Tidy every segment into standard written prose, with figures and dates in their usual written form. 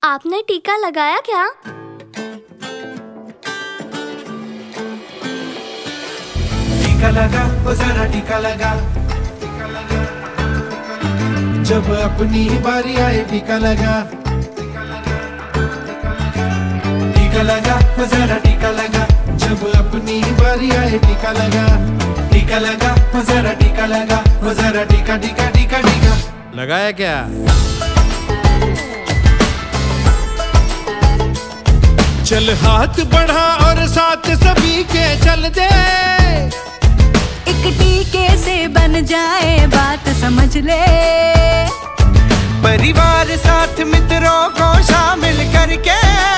आपने टीका लगाया क्या? टीका लगा, ओ जरा टीका लगा। जब अपनी बारी आए टीका लगा। टीका लगा, ओ जरा टीका लगा। जब अपनी बारी आए टीका लगा। टीका लगा, ओ जरा टीका लगा। ओ जरा टीका टीका टीका टीका लगाया क्या? चल हाथ बढ़ा और साथ सभी के चल दे। एक टीके से बन जाए बात समझ ले। परिवार साथ मित्रों को शामिल करके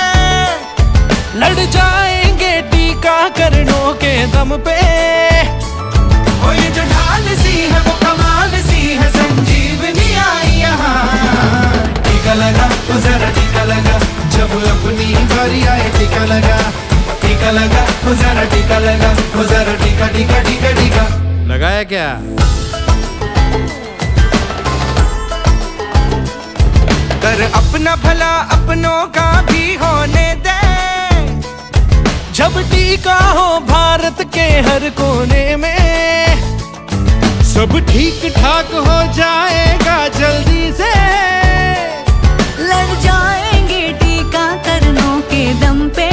लड़ जाएंगे टीकाकरणों के दम पे। ओ ये जो ढाल सी है वो कमाल सी है, संजीवनी आई यहाँ। टीका लगा, तो जरा टीका लगा। जब अपनी बारी आए टीका लगा। टीका लगा, तो जरा टीका लगा। तो जरा टीका टीका टीका टीका लगाया क्या? कर अपना भला अपनों का भी होने दे। जब टीका हो भारत के हर कोने में, सब ठीक ठाक हो जाएगा जल्दी से। लड़ जाएंगे टीकाकरणों के दम पे।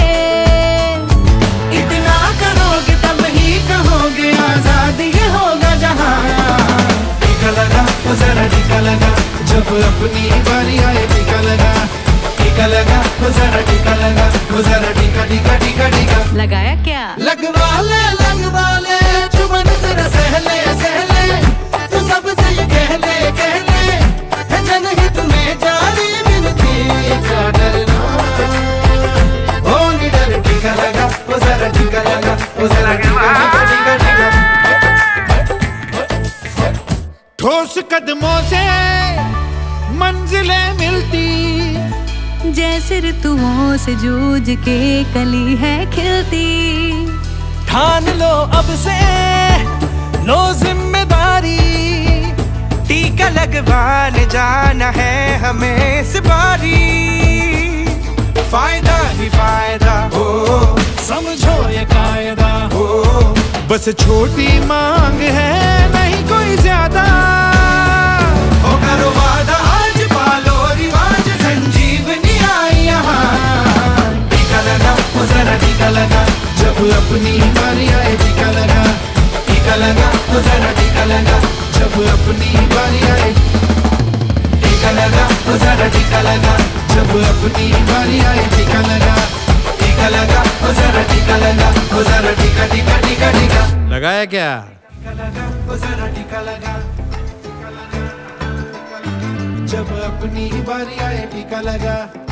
इतना करोगे तब ही कहोगे आजाद ये होगा जहां। टीका लगा, तो जरा टीका लगा। जब अपनी बारी आए टीका लगा। टीका लगा, तो जरा टीका लगा। तो जरा टीका टीका टीका टीका लगाया क्या? लगवा ले चुमन तेरा सहले सहले। तू सबसे ये कह ले है जनहित में जारी मिलती क्या डरना। ओ निडर टीका लगा, ओ जरा टीका लगा। ओ जरा टीका टीका टीका टीका। ठोस कदमों से मंजिलें मिलती, जैसे ऋतुओं से जूझ के कली है खिलती। ठान लो अब से लो जिम्मेदारी। टीका लगवाने जाना है हमें इस बारी। फायदा ही फायदा हो, समझो ये कायदा हो। बस छोटी मांग है नहीं कोई ज्यादा। हो करो वादा आज पालो रिवाज, संजीवनी आई यहाँ। टीका लगा, ओ जरा टीका लगा। जब अपनी बारी आए टीका लगा। टीका लगा, ओ जरा टीका लगा। जब अपनी बारी आए टीका लगा। ओ जरा टीका लगा। जब अपनी बारी आए टीका लगा। टीका लगा, ओ जरा टीका लगा। ओ जरा टीका टीका टीका टीका लगाया क्या? टीका लगा, ओ जरा टीका लगा। जब अपनी बारी आए टीका लगा।